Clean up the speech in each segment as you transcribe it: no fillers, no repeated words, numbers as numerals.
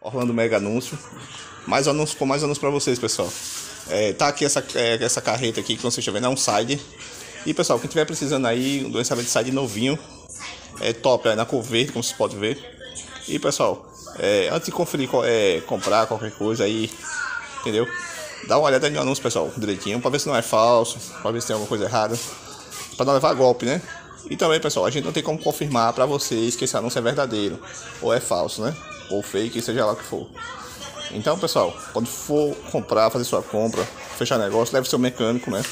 Orlando Mega Anúncio. Mais anúncio, com mais anúncio pra vocês, pessoal. Tá aqui essa carreta aqui que vocês estão vendo, é um side. E pessoal, quem tiver precisando aí, um lançamento de side novinho, top, na cor verde, como vocês podem ver. E pessoal, antes de conferir, comprar qualquer coisa aí, entendeu? Dá uma olhada no anúncio, pessoal, direitinho, pra ver se não é falso, pra ver se tem alguma coisa errada, pra não levar golpe, né? E também, pessoal, a gente não tem como confirmar pra vocês que esse anúncio é verdadeiro ou é falso, né? Ou fake, seja lá o que for. Então, pessoal, quando for comprar, fazer sua compra, fechar negócio, leve seu mecânico, né?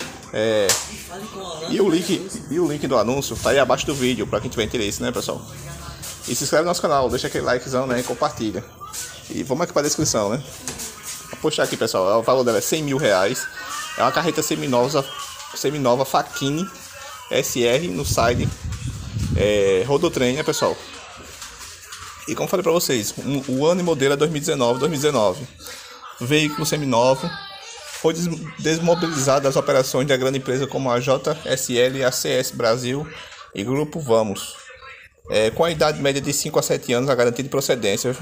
E o link do anúncio tá aí abaixo do vídeo, pra quem tiver interesse, né, pessoal? E se inscreve no nosso canal, deixa aquele likezão, né, e compartilha. E vamos aqui pra descrição, né? Vou postar aqui, pessoal, o valor dela é 100 mil reais. É uma carreta seminova Facchini SR no side Rodotrem, né, pessoal? E como falei pra vocês, o ano e modelo é 2019. Veículo seminovo. Foi desmobilizado das operações da grande empresa como a JSL, ACS Brasil e Grupo Vamos. Com a idade média de 5 a 7 anos, a garantia de procedência.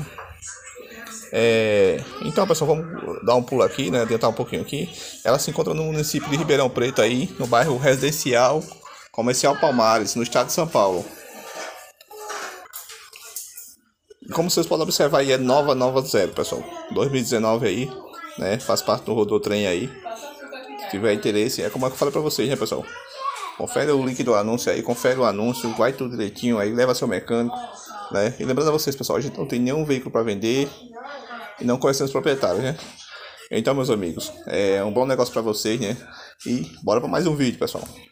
Então, pessoal, vamos dar um pulo aqui, né? Adiantar um pouquinho aqui. Ela se encontra no município de Ribeirão Preto, aí, no bairro residencial Comercial Palmares, no estado de São Paulo. Como vocês podem observar aí, é nova zero, pessoal. 2019 aí, né? Faz parte do Rodotrem aí. Se tiver interesse, como eu falei pra vocês, né, pessoal? Confere o link do anúncio aí, confere o anúncio, vai tudo direitinho aí, leva seu mecânico, né? E lembrando a vocês, pessoal, a gente não tem nenhum veículo para vender e não conhecemos os proprietários, né? Então, meus amigos, é um bom negócio para vocês, né? E bora para mais um vídeo, pessoal.